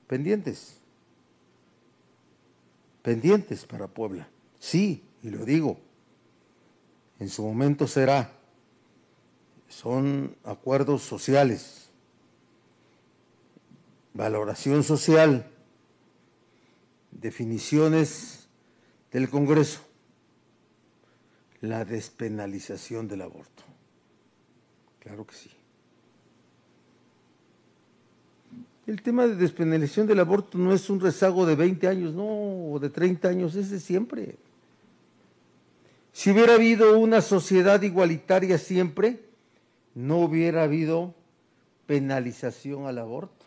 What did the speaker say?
pendientes para Puebla. Sí, y lo digo, en su momento será. Son acuerdos sociales, valoración social, definiciones del Congreso, la despenalización del aborto. Claro que sí. El tema de despenalización del aborto no es un rezago de 20 años, no, o de 30 años, es de siempre. Si hubiera habido una sociedad igualitaria siempre, no hubiera habido penalización al aborto.